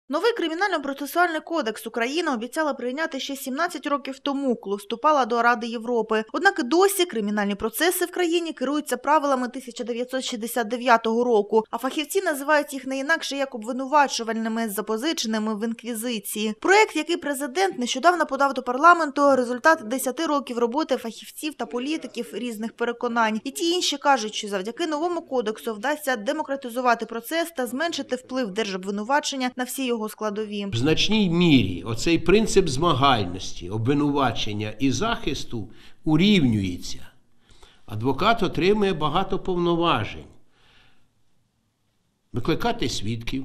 Новий Кримінально-процесуальний кодекс України обіцяла прийняти ще 17 років тому, коли вступала до Ради Європи. Однак і досі кримінальні процеси в країні керуються правилами 1969 року, а фахівці називають їх не інакше як обвинувачувальними, запозиченими в інквізиції. Проєкт, який президент нещодавно подав до парламенту, результат 10 років роботи фахівців та політиків різних переконань. І ті інші кажуть, що завдяки новому кодексу вдасться демократизувати процес та зменшити вплив держобвинувачення на всі його складові. В значній мірі оцей принцип змагальності, обвинувачення і захисту урівнюється. Адвокат отримує багато повноважень. Викликати свідків,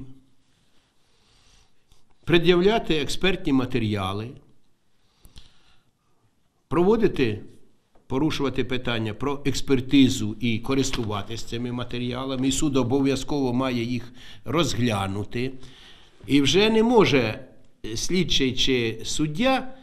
пред'являти експертні матеріали, порушувати питання про експертизу і користуватися цими матеріалами. І суд обов'язково має їх розглянути. І вже не може слідчий чи суддя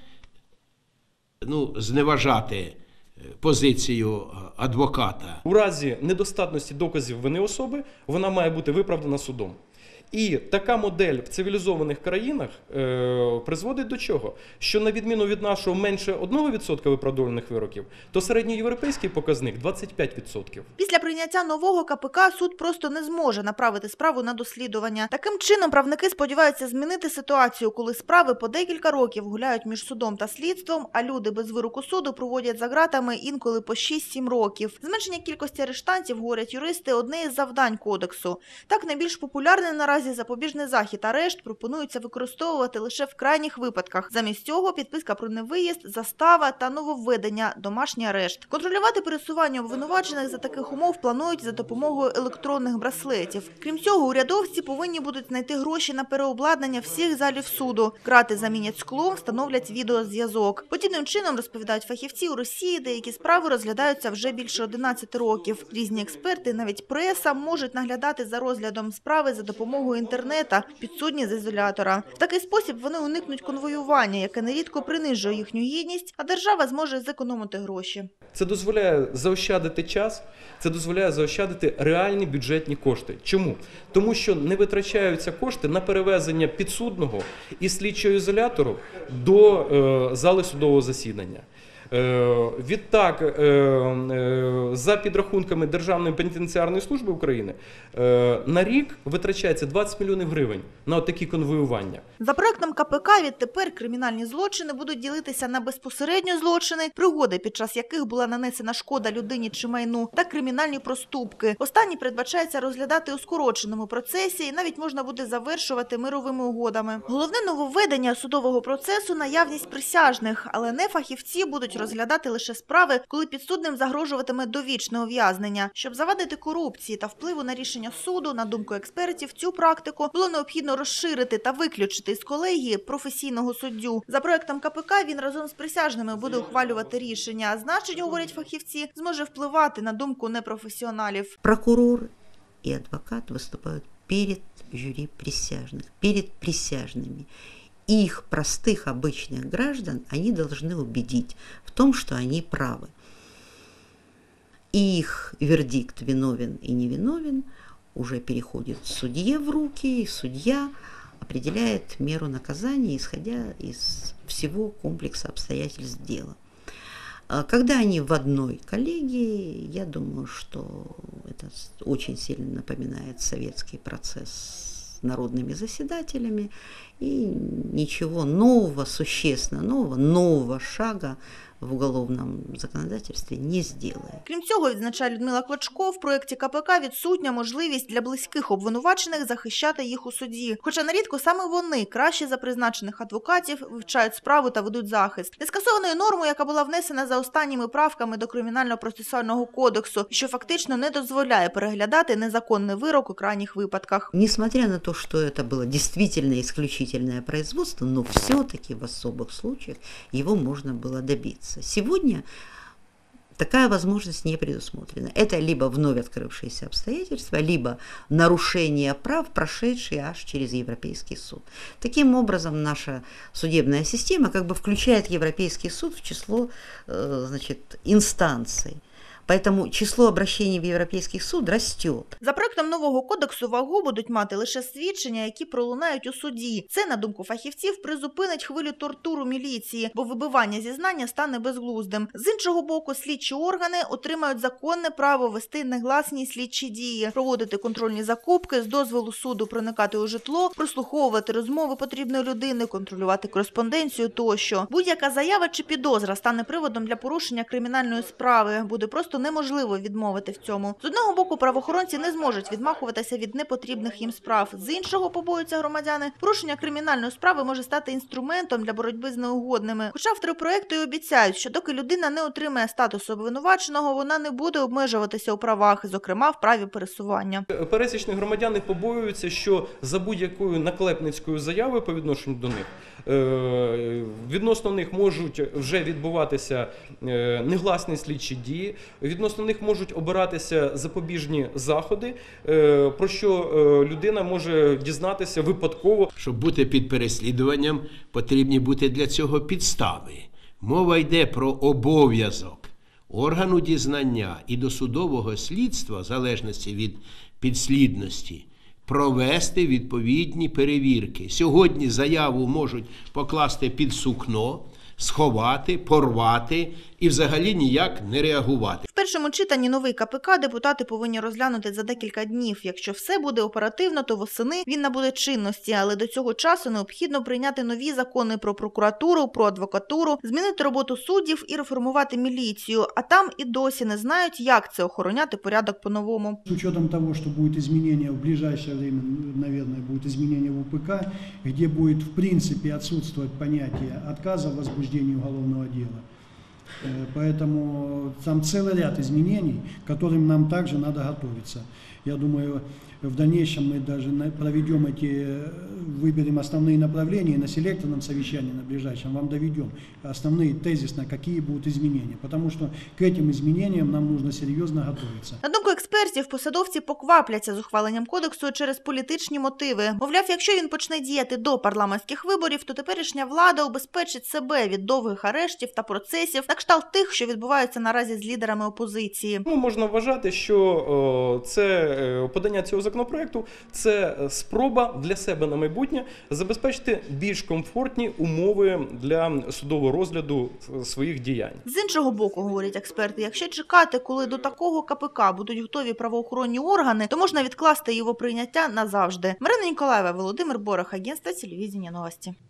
зневажати позицію адвоката. У разі недостатності доказів вини особи вона має бути виправдана судом. І така модель в цивілізованих країнах призводить до чого? Що на відміну від нашого менше 1% виправдовуваних вироків, то середньоєвропейський показник 25%. Після прийняття нового КПК суд просто не зможе направити справу на дослідування. Таким чином, правники сподіваються змінити ситуацію, коли справи по декілька років гуляють між судом та слідством, а люди без вироку суду проводять за ґратами інколи по 6-7 років. Зменшення кількості арештантів, говорять юристи, одне із завдань кодексу. Так, найбільш популярний наразі запобіжний захід арешт пропонується використовувати лише в крайніх випадках. Замість цього підписка про невиїзд, застава та нововведення – домашній арешт. Контролювати пересування обвинувачених за таких умов планують за допомогою електронних браслетів. Крім цього, урядовці повинні будуть знайти гроші на переобладнання всіх залів суду. Грати замінять склом, встановлять відеозв'язок. Подібним чином, розповідають фахівці, у Росії деякі справи розглядаються вже більше 11 років. Різні експерти, навіть преса, можуть наглядати за розглядом справи за допомогою інтернета, підсудні з ізолятора. В такий спосіб вони уникнуть конвоювання, яке нерідко принижує їхню гідність, а держава зможе зекономити гроші. Це дозволяє заощадити час, це дозволяє заощадити реальні бюджетні кошти. Чому? Тому що не витрачаються кошти на перевезення підсудного із слідчого ізолятору до зали судового засідання. Відтак, за підрахунками Державної пенітенціарної служби України, на рік витрачається 20 мільйонів гривень на такі конвоювання. За проектом КПК відтепер кримінальні злочини будуть ділитися на безпосередньо злочини, пригоди, під час яких була нанесена шкода людині чи майну, та кримінальні проступки. Останні передбачається розглядати у скороченому процесі і навіть можна буде завершувати мировими угодами. Головне нововведення судового процесу – наявність присяжних, але не фахівці будуть розглядати лише справи, коли підсудним загрожуватиме довічне ув'язнення. Щоб завадити корупції та впливу на рішення суду, на думку експертів, цю практику було необхідно розширити та виключити з колегії професійного суддю. За проектом КПК він разом з присяжними буде ухвалювати рішення, а значить, говорять фахівці, зможе впливати на думку непрофесіоналів. Прокурор і адвокат виступають перед жюри присяжных, перед присяжными. Их простых, обычных граждан они должны убедить в том, что они правы. И их вердикт, виновен и невиновен, уже переходит судье в руки, и судья определяет меру наказания, исходя из всего комплекса обстоятельств дела. Когда они в одной коллегии, я думаю, что это очень сильно напоминает советский процесс с народными заседателями, и ничего нового, существенно нового шага в уголовном законодательстві не зробить. Крім цього, відзначає Людмила Клочко, в проєкті КПК відсутня можливість для близьких обвинувачених захищати їх у суді. Хоча нерідко саме вони, краще за призначених адвокатів, вивчають справу та ведуть захист. Нескасованою нормою, яка була внесена за останніми правками до Кримінально-процесуального кодексу, що фактично не дозволяє переглядати незаконний вирок у крайніх випадках. Несмотря на то, что это было действительно исключительное производство, но все-таки в особых случаях его можно было добиться. Сегодня такая возможность не предусмотрена. Это либо вновь открывшиеся обстоятельства, либо нарушение прав, прошедшие аж через Европейский суд. Таким образом, наша судебная система как бы включает Европейский суд в число, инстанций. Поэтому число обращений в Европейский суд растет. За проектом нового кодексу вагу будуть мати лише свідчення, які пролунають у суді. Це, на думку фахівців, призупинить хвилю тортур у міліції, бо вибивання зізнання стане безглуздим. З іншого боку, слідчі органи отримають законне право вести негласні слідчі дії, проводити контрольні закупки, з дозволу суду проникати у житло, прослуховувати розмови потрібної людини, контролювати кореспонденцію тощо. Будь-яка заява чи підозра стане приводом для порушення кримінальної справи. Буде просто неможливо відмовити в цьому. З одного боку, правоохоронці не зможуть відмахуватися від непотрібних їм справ. З іншого, побоюються громадяни, порушення кримінальної справи може стати інструментом для боротьби з неугодними. Хоча автори проекту і обіцяють, що доки людина не отримає статусу обвинуваченого, вона не буде обмежуватися у правах, зокрема в праві пересування. Пересічні громадяни побоюються, що за будь-якою наклепницькою заявою по відношенню до них, відносно них можуть вже відбуватися негласні слідчі дії, відносно них можуть обиратися запобіжні заходи, про що людина може дізнатися випадково. Щоб бути під переслідуванням, потрібні бути для цього підстави. Мова йде про обов'язок органу дізнання і досудового слідства, в залежності від підслідності, провести відповідні перевірки. Сьогодні заяву можуть покласти під сукно, сховати, порвати і взагалі ніяк не реагувати. В першому читанні новий КПК депутати повинні розглянути за декілька днів. Якщо все буде оперативно, то восени він набуде чинності, але до цього часу необхідно прийняти нові закони про прокуратуру, про адвокатуру, змінити роботу суддів і реформувати міліцію. А там і досі не знають, як це охороняти порядок по-новому. С учетом того, что будет изменение в ближайшее время, наверное, будет изменение в УПК, где будет в принципе отсутствовать понятие отказа в возбуждении уголовного дела. Поэтому там целый ряд изменений, к которым нам также надо готовиться. Я думаю, в дальнейшем мы даже проведем выберем основные направления и на селекторном совещании на ближайшем вам доведем основные тезисно, какие будут изменения. Потому что к этим изменениям нам нужно серьезно готовиться. На думку експертів, посадовці поквапляться з ухваленням кодексу через політичні мотиви. Мовляв, якщо він почне діяти до парламентських виборів, то теперішня влада убезпечить себе від довгих арештів та процесів, на кшталт тих, що відбуваються наразі з лідерами опозиції. Можна вважати, що подання цього законопроекту – це спроба для себе на майбутнє забезпечити більш комфортні умови для судового розгляду своїх діянь. З іншого боку, говорять експерти, якщо чекати, коли до такого КПК будуть готові правоохоронні органи, то можна відкласти його прийняття назавжди. Марина Ніколаєва, Володимир Борох, агентство телевидения новости.